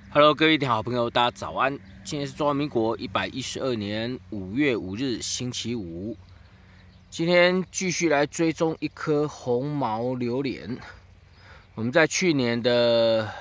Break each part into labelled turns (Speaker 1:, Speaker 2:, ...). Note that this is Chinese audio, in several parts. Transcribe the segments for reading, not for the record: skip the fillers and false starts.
Speaker 1: Hello， 各位好朋友，大家早安！今天是中华民国112年5月5日，星期五。今天继续来追踪一颗红毛榴莲。我们在去年的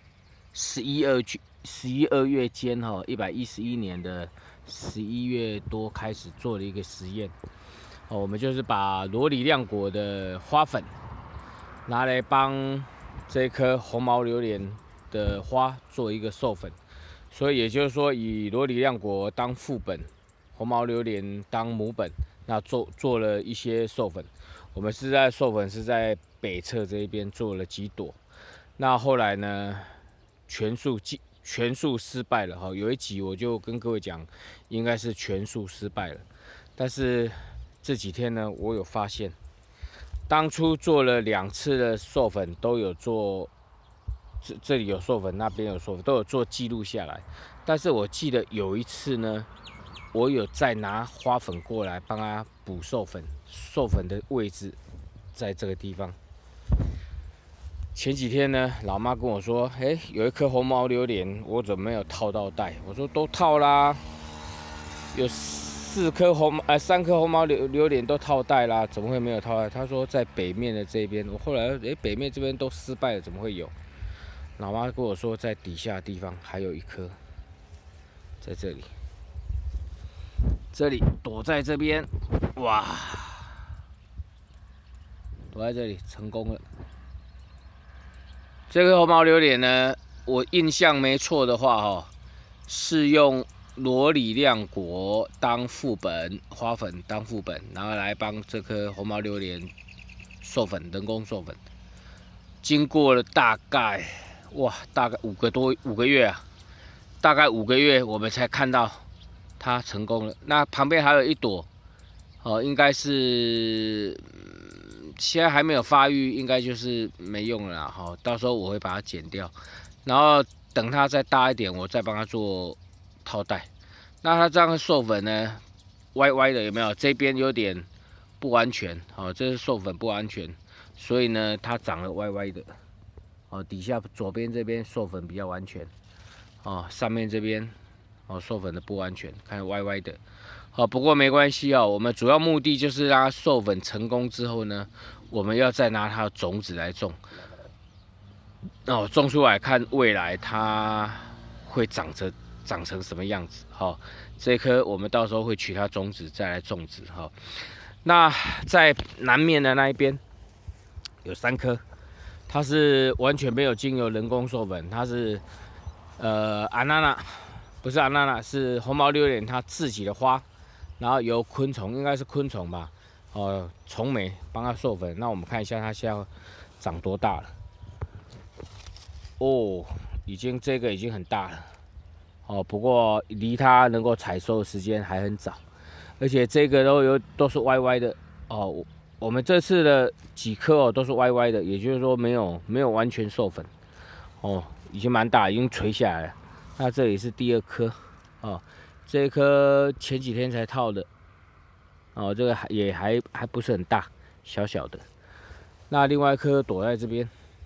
Speaker 1: 11、2月间，111年的11月多开始做了一个实验。我们就是把罗里亮果的花粉拿来帮这颗红毛榴莲的花做一个授粉，所以也就是说，以罗里亮果当副本，红毛榴莲当母本，那做了一些授粉。我们授粉是在北侧这一边做了几朵，那后来呢，全数失败了。有一集我就跟各位讲，应该是全数失败了。但是这几天呢，我有发现，当初做了2次的授粉，都有做。这里有授粉，那边有授粉，都有做记录下来。但是我记得有一次呢，我有再拿花粉过来帮他补授粉，授粉的位置在这个地方。前几天呢，老妈跟我说，有一颗红毛榴莲，我怎么没有套到袋？我说都套啦，有3颗红毛榴莲都套袋啦，怎么会没有套袋？他说在北面的这边。我后来北面这边都失败了，怎么会有？老妈跟我说，在底下的地方还有一颗，在这里，躲在这边，哇，躲在这里成功了。这个红毛榴莲呢，我印象没错的话，是用罗里亮果当副本，花粉当副本，然后来帮这颗红毛榴莲授粉，人工授粉。经过了大概5个月啊，大概5个月我们才看到它成功了。那旁边还有一朵，应该是现在还没有发育，应该就是没用了啦。到时候我会把它剪掉，然后等它再大一点，我再帮它做套袋。那它这样授粉呢，歪歪的有没有？这边有点不完全，这是授粉不安全，所以呢，它长得歪歪的。底下左边这边授粉比较完全，上面这边授粉的不完全，看歪歪的，不过没关系我们主要目的就是让它授粉成功之后呢，我们要再拿它的种子来种，种出来看未来它会长成什么样子，这颗我们到时候会取它种子再来种植，那在南面的那一边有3颗。它是完全没有经由人工授粉，它是安娜娜，不是安娜娜，是红毛榴莲它自己的花，然后由昆虫，应该是昆虫吧，虫媒帮它授粉。那我们看一下它现在长多大了。这个已经很大了，不过离它能够采收的时间还很早，而且这个都是歪歪的我们这次的几颗都是歪歪的，也就是说没有完全授粉已经蛮大，已经垂下来了。那这里是第2颗这一颗前几天才套的这个也还不是很大，小小的。那另外一颗躲在这边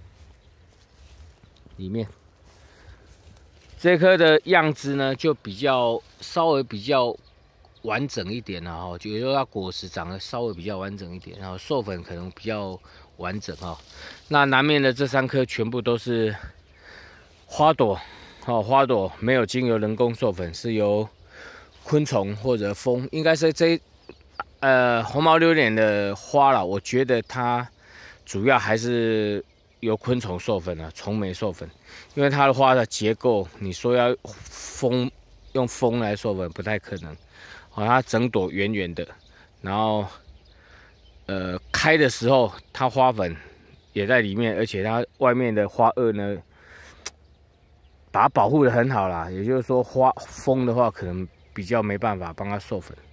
Speaker 1: 里面，这颗的样子呢就稍微比较完整一点了就是说它果实长得稍微比较完整一点，然后授粉可能比较完整那南面的这3颗全部都是花朵花朵没有经由人工授粉，是由昆虫或者蜂，应该是红毛榴莲的花啦，我觉得它主要还是由昆虫授粉虫媒授粉，因为它的花的结构，你说要用蜂来授粉不太可能。它整朵圆圆的，然后开的时候它花粉也在里面，而且它外面的花萼呢，把它保护得很好啦。也就是说，蜂的话可能比较没办法帮它授粉。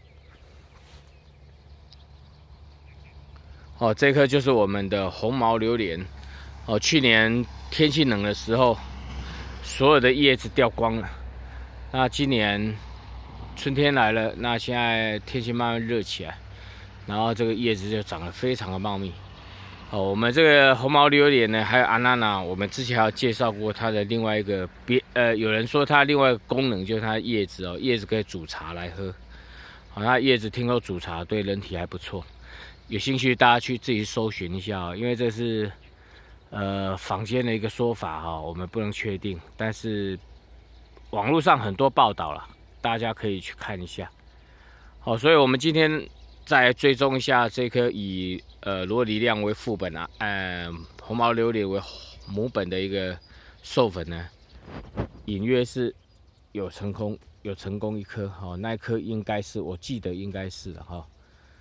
Speaker 1: 这颗就是我们的红毛榴莲去年天气冷的时候，所有的叶子掉光了。那今年春天来了，那现在天气慢慢热起来，然后这个叶子就长得非常的茂密。 好，我们这个红毛榴莲呢，还有阿娜娜，我们之前还有介绍过它的另外一个有人说它另外一个功能就是它的叶子哦，叶子可以煮茶来喝。好，它叶子听说煮茶对人体还不错，有兴趣大家去自己搜寻一下哦，因为这是坊间的一个说法哈，我们不能确定，但是网络上很多报道了，大家可以去看一下。好，所以我们今天再来追踪一下这颗以罗里亮为副本啊，红毛榴莲为母本的一个授粉呢，隐约是有成功一颗，好，那一颗应该是我记得应该是的哈。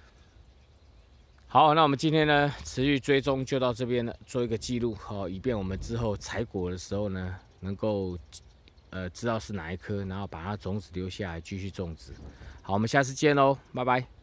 Speaker 1: 好，那我们今天呢持续追踪就到这边了，做一个记录，好，以便我们之后采果的时候呢能够知道是哪一颗，然后把它种子留下来继续种植。好，我们下次见喽，拜拜。